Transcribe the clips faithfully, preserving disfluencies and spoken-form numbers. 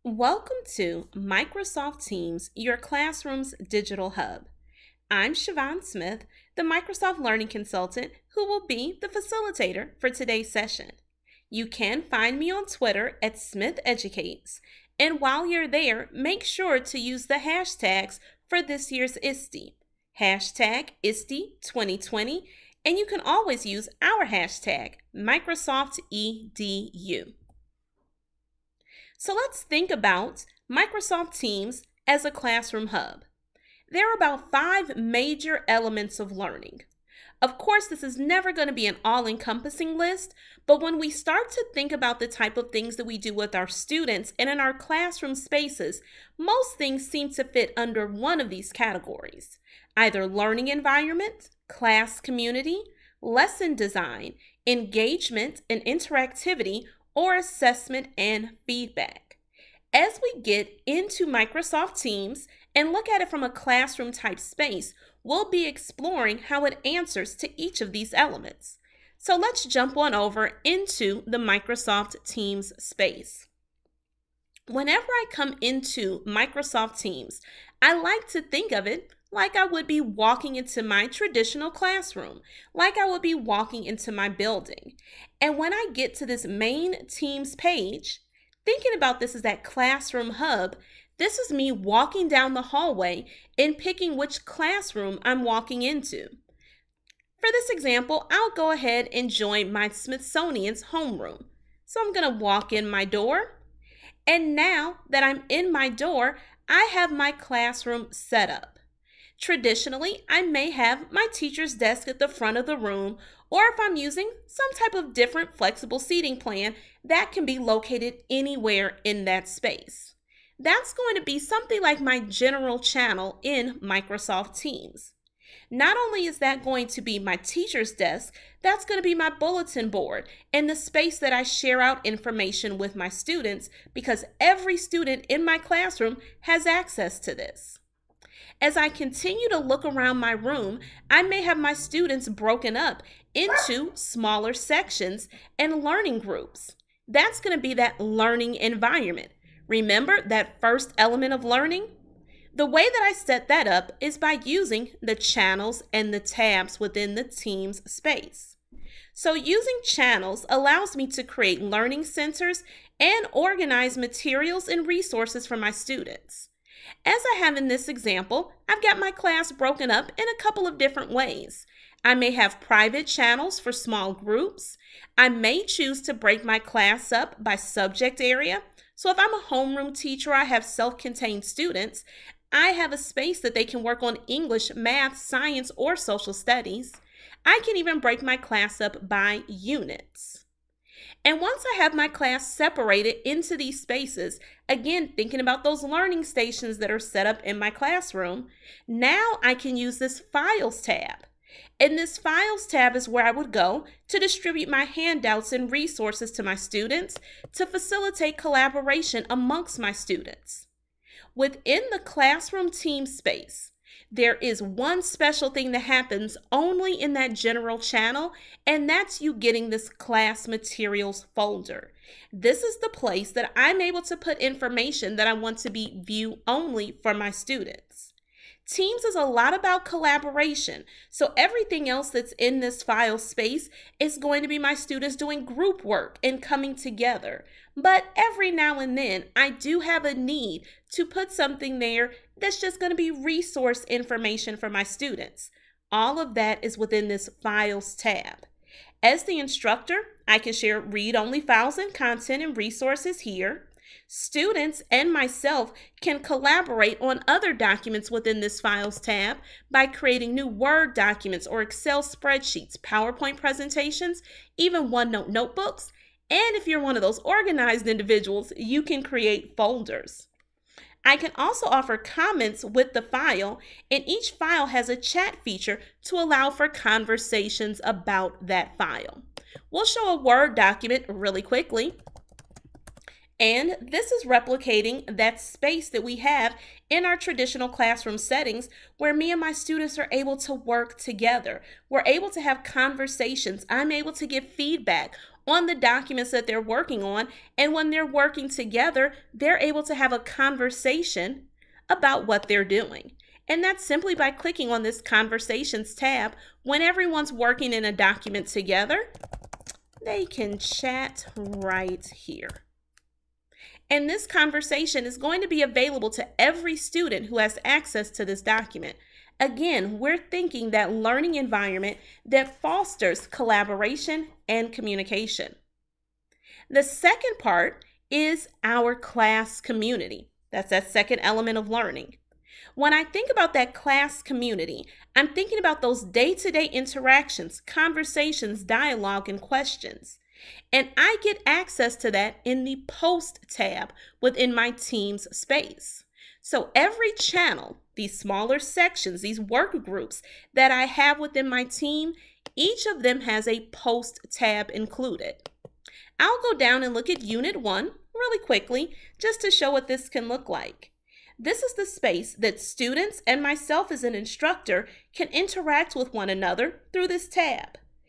Welcome to Microsoft Teams, your classroom's digital hub. I'm Siobhan Smith, the Microsoft Learning Consultant, who will be the facilitator for today's session. You can find me on Twitter at Smith Educates, and while you're there, make sure to use the hashtags for this year's I S T E, hashtag I S T E twenty twenty, and you can always use our hashtag, Microsoft E D U. So let's think about Microsoft Teams as a classroom hub. There are about five major elements of learning. Of course, this is never going to be an all-encompassing list, but when we start to think about the type of things that we do with our students and in our classroom spaces, most things seem to fit under one of these categories: either learning environment, class community, lesson design, engagement and interactivity, or assessment and feedback. As we get into Microsoft Teams and look at it from a classroom type space, we'll be exploring how it answers to each of these elements. So let's jump on over into the Microsoft Teams space. Whenever I come into Microsoft Teams, I like to think of it like I would be walking into my traditional classroom, like I would be walking into my building. And when I get to this main Teams page, thinking about this as that classroom hub, this is me walking down the hallway and picking which classroom I'm walking into. For this example, I'll go ahead and join my Smithsonian's homeroom. So I'm going to walk in my door, and now that I'm in my door, I have my classroom set up. Traditionally, I may have my teacher's desk at the front of the room, or if I'm using some type of different flexible seating plan, that can be located anywhere in that space. That's going to be something like my general channel in Microsoft Teams. Not only is that going to be my teacher's desk, that's going to be my bulletin board and the space that I share out information with my students, because every student in my classroom has access to this. As I continue to look around my room, I may have my students broken up into smaller sections and learning groups. That's going to be that learning environment. Remember that first element of learning? The way that I set that up is by using the channels and the tabs within the Teams space. So using channels allows me to create learning centers and organize materials and resources for my students. As I have in this example, I've got my class broken up in a couple of different ways. I may have private channels for small groups. I may choose to break my class up by subject area. So if I'm a homeroom teacher, I have self-contained students, I have a space that they can work on English, math, science, or social studies. I can even break my class up by units. And once I have my class separated into these spaces, again, thinking about those learning stations that are set up in my classroom, now I can use this Files tab. And this Files tab is where I would go to distribute my handouts and resources to my students to facilitate collaboration amongst my students. Within the classroom team space, there is one special thing that happens only in that general channel, and that's you getting this class materials folder. This is the place that I'm able to put information that I want to be view only for my students. Teams is a lot about collaboration, so everything else that's in this file space is going to be my students doing group work and coming together. But every now and then, I do have a need to put something there that's just going to be resource information for my students. All of that is within this Files tab. As the instructor, I can share read-only files and content and resources here. Students and myself can collaborate on other documents within this Files tab by creating new Word documents or Excel spreadsheets, PowerPoint presentations, even OneNote notebooks. And if you're one of those organized individuals, you can create folders. I can also offer comments with the file, and each file has a chat feature to allow for conversations about that file. We'll show a Word document really quickly. And this is replicating that space that we have in our traditional classroom settings where me and my students are able to work together. We're able to have conversations. I'm able to give feedback on the documents that they're working on. And when they're working together, they're able to have a conversation about what they're doing. And that's simply by clicking on this Conversations tab. When everyone's working in a document together, they can chat right here. And this conversation is going to be available to every student who has access to this document. Again, we're thinking that learning environment that fosters collaboration and communication. The second part is our class community. That's that second element of learning. When I think about that class community, I'm thinking about those day-to-day interactions, conversations, dialogue, and questions. And I get access to that in the Post tab within my team's space. So every channel, these smaller sections, these work groups that I have within my team, each of them has a Post tab included. I'll go down and look at Unit one really quickly just to show what this can look like. This is the space that students and myself as an instructor can interact with one another through this tab.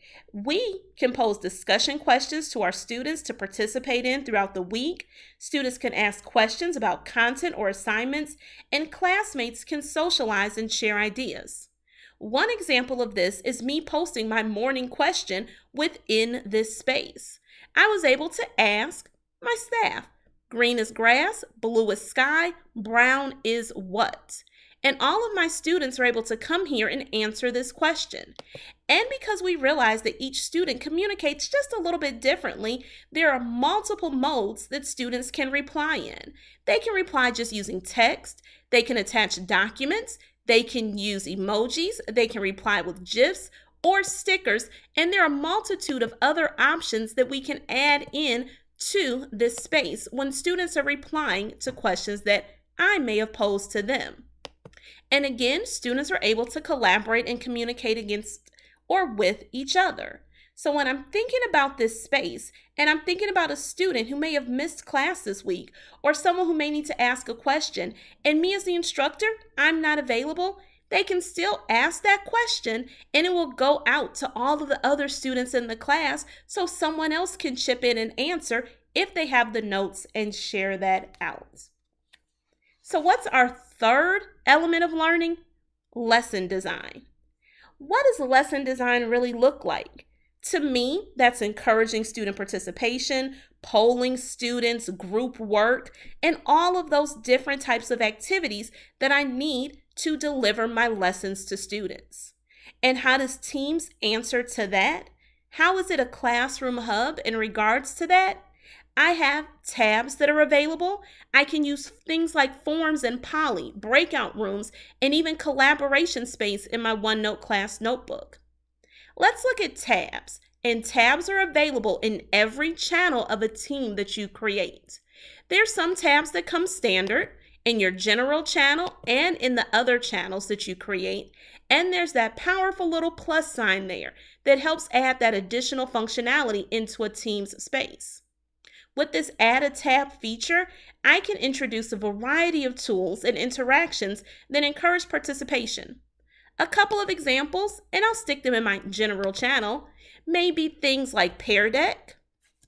We can pose discussion questions to our students to participate in throughout the week. Students can ask questions about content or assignments, and classmates can socialize and share ideas. One example of this is me posting my morning question within this space. I was able to ask my staff, green is grass, blue is sky, brown is what? And all of my students are able to come here and answer this question. And because we realize that each student communicates just a little bit differently, there are multiple modes that students can reply in. They can reply just using text, they can attach documents, they can use emojis, they can reply with GIFs or stickers, and there are a multitude of other options that we can add in to this space when students are replying to questions that I may have posed to them. And again, students are able to collaborate and communicate against or with each other. So when I'm thinking about this space and I'm thinking about a student who may have missed class this week or someone who may need to ask a question, and me as the instructor, I'm not available, they can still ask that question and it will go out to all of the other students in the class so someone else can chip in and answer if they have the notes and share that out. So what's our third element of learning? Lesson design. What does lesson design really look like? To me, that's encouraging student participation, polling students, group work, and all of those different types of activities that I need to deliver my lessons to students. And how does Teams answer to that? How is it a classroom hub in regards to that? I have tabs that are available. I can use things like Forms and Poly, breakout rooms, and even collaboration space in my OneNote class notebook. Let's look at tabs, and tabs are available in every channel of a team that you create. There's some tabs that come standard in your general channel and in the other channels that you create, and there's that powerful little plus sign there that helps add that additional functionality into a team's space. With this Add a Tab feature, I can introduce a variety of tools and interactions that encourage participation. A couple of examples, and I'll stick them in my general channel, may be things like Pear Deck.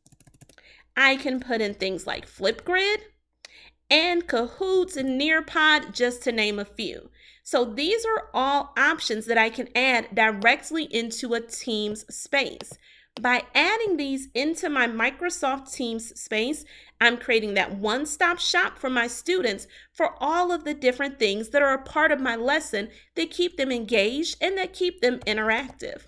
I can put in things like Flipgrid and Kahoots and Nearpod, just to name a few. So these are all options that I can add directly into a Teams space. By adding these into my Microsoft Teams space, I'm creating that one-stop shop for my students for all of the different things that are a part of my lesson that keep them engaged and that keep them interactive.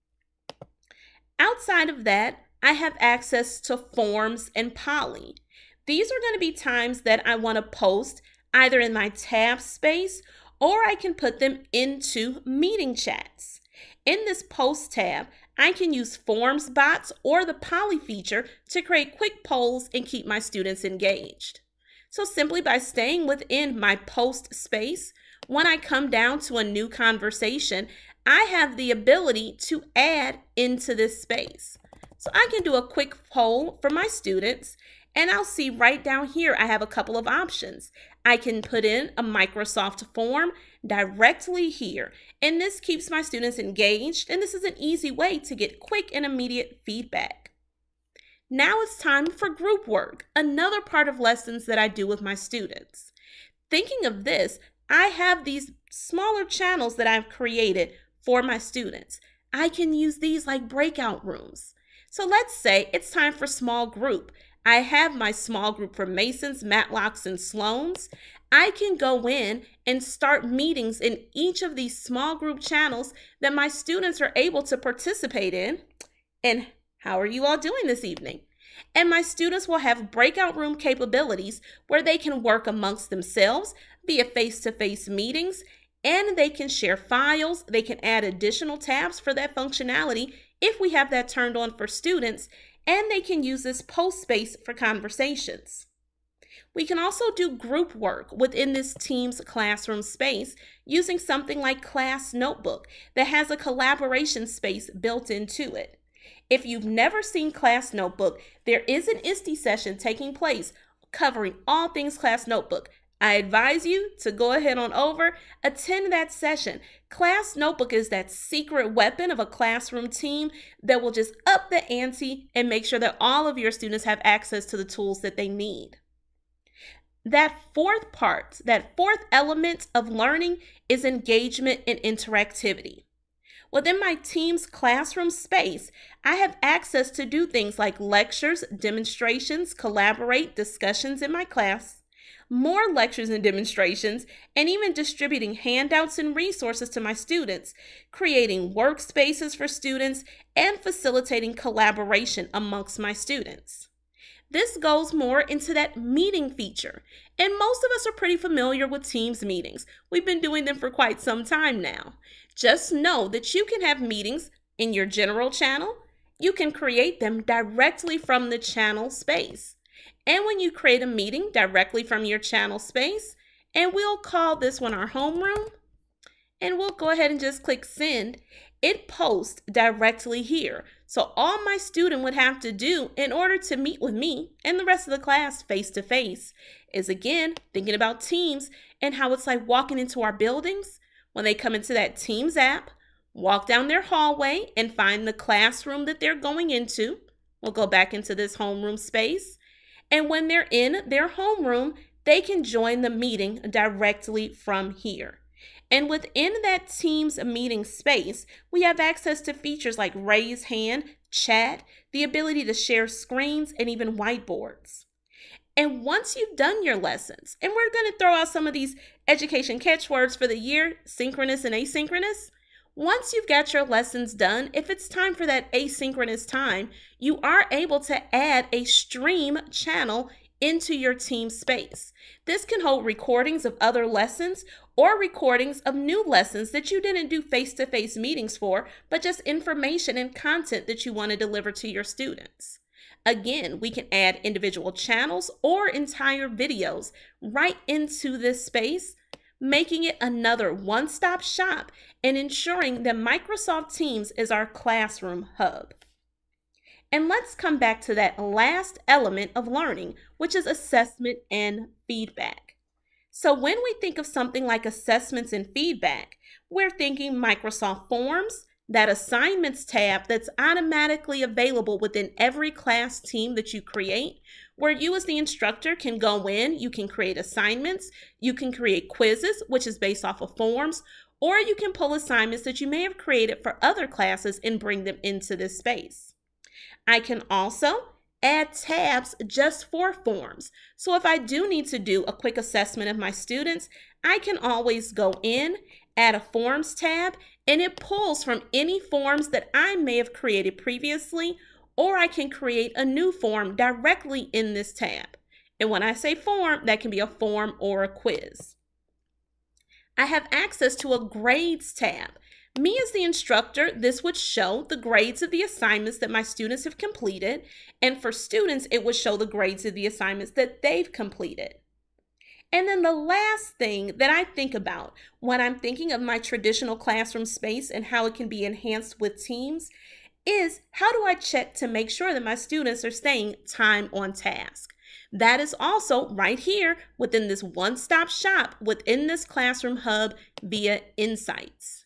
Outside of that, I have access to Forms and Poly. These are going to be times that I want to post either in my tab space or I can put them into meeting chats. In this Post tab, I can use Forms bots or the Poly feature to create quick polls and keep my students engaged. So simply by staying within my Post space, when I come down to a new conversation, I have the ability to add into this space. So I can do a quick poll for my students, and I'll see right down here I have a couple of options. I can put in a Microsoft form directly here, and this keeps my students engaged, and this is an easy way to get quick and immediate feedback. Now it's time for group work, another part of lessons that I do with my students. Thinking of this, I have these smaller channels that I've created for my students. I can use these like breakout rooms. So let's say it's time for small group. I have my small group for Masons, Matlocks, and Sloans. I can go in and start meetings in each of these small group channels that my students are able to participate in. And how are you all doing this evening? And my students will have breakout room capabilities where they can work amongst themselves via face-to-face meetings, and they can share files. They can add additional tabs for that functionality if we have that turned on for students, and they can use this post space for conversations. We can also do group work within this Teams classroom space using something like Class Notebook that has a collaboration space built into it. If you've never seen Class Notebook, there is an I S T E session taking place covering all things Class Notebook. I advise you to go ahead on over, attend that session. Class Notebook is that secret weapon of a classroom team that will just up the ante and make sure that all of your students have access to the tools that they need. That fourth part, that fourth element of learning is engagement and interactivity. Within my team's classroom space, I have access to do things like lectures, demonstrations, collaborate, discussions in my class, more lectures and demonstrations, and even distributing handouts and resources to my students, creating workspaces for students, and facilitating collaboration amongst my students. This goes more into that meeting feature, and most of us are pretty familiar with Teams meetings. We've been doing them for quite some time now. Just know that you can have meetings in your general channel. You can create them directly from the channel space. And when you create a meeting directly from your channel space, and we'll call this one our homeroom, and we'll go ahead and just click send, it posts directly here. So all my student would have to do in order to meet with me and the rest of the class face to face is, again, thinking about Teams and how it's like walking into our buildings. When they come into that Teams app, walk down their hallway and find the classroom that they're going into. We'll go back into this homeroom space. And when they're in their homeroom, they can join the meeting directly from here. And within that Teams meeting space, we have access to features like raise hand, chat, the ability to share screens, and even whiteboards. And once you've done your lessons, and we're going to throw out some of these education catchwords for the year, synchronous and asynchronous. Once you've got your lessons done, if it's time for that asynchronous time, you are able to add a stream channel into your team space. This can hold recordings of other lessons or recordings of new lessons that you didn't do face-to-face meetings for, but just information and content that you want to deliver to your students. Again, we can add individual channels or entire videos right into this space, making it another one-stop shop and ensuring that Microsoft Teams is our classroom hub. And let's come back to that last element of learning, which is assessment and feedback. So when we think of something like assessments and feedback, we're thinking Microsoft Forms, that assignments tab that's automatically available within every class team that you create, where you as the instructor can go in, you can create assignments, you can create quizzes, which is based off of forms, or you can pull assignments that you may have created for other classes and bring them into this space. I can also add tabs just for forms. So if I do need to do a quick assessment of my students, I can always go in, add a forms tab, and it pulls from any forms that I may have created previously, or I can create a new form directly in this tab. And when I say form, that can be a form or a quiz. I have access to a grades tab. Me as the instructor, this would show the grades of the assignments that my students have completed, and for students, it would show the grades of the assignments that they've completed. And then the last thing that I think about when I'm thinking of my traditional classroom space and how it can be enhanced with Teams is, how do I check to make sure that my students are staying time on task? That is also right here within this one-stop shop within this classroom hub via Insights.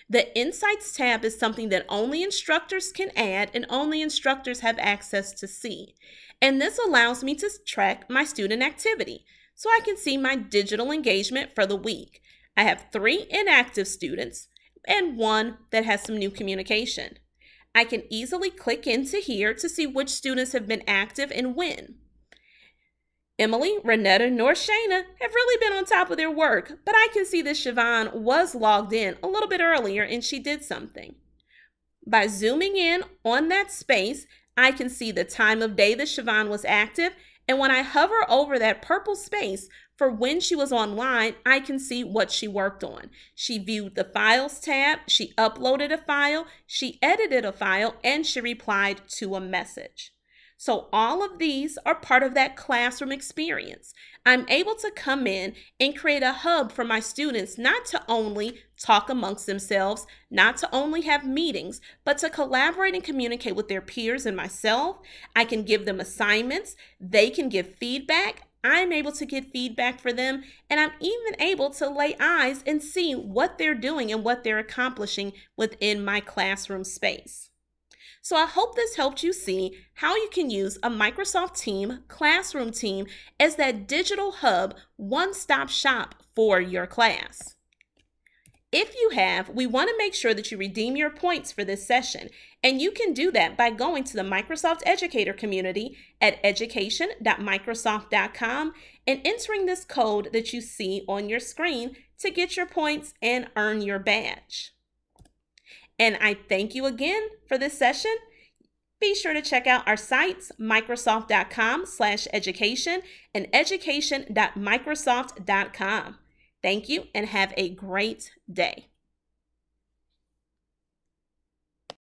The Insights tab is something that only instructors can add and only instructors have access to see. And this allows me to track my student activity, so I can see my digital engagement for the week. I have three inactive students and one that has some new communication. I can easily click into here to see which students have been active and when. Emily, Renetta, nor Shayna have really been on top of their work, but I can see that Siobhan was logged in a little bit earlier and she did something. By zooming in on that space, I can see the time of day that Siobhan was active, and when I hover over that purple space for when she was online, I can see what she worked on. She viewed the Files tab, she uploaded a file, she edited a file, and she replied to a message. So all of these are part of that classroom experience. I'm able to come in and create a hub for my students, not to only talk amongst themselves, not to only have meetings, but to collaborate and communicate with their peers and myself. I can give them assignments. They can give feedback. I'm able to get feedback for them, and I'm even able to lay eyes and see what they're doing and what they're accomplishing within my classroom space. So I hope this helped you see how you can use a Microsoft Team classroom team as that digital hub, one-stop shop for your class. If you have, we want to make sure that you redeem your points for this session, and you can do that by going to the Microsoft Educator community at education dot microsoft dot com and entering this code that you see on your screen to get your points and earn your badge. And I thank you again for this session. Be sure to check out our sites, microsoft dot com slash education and education dot microsoft dot com. Thank you and have a great day.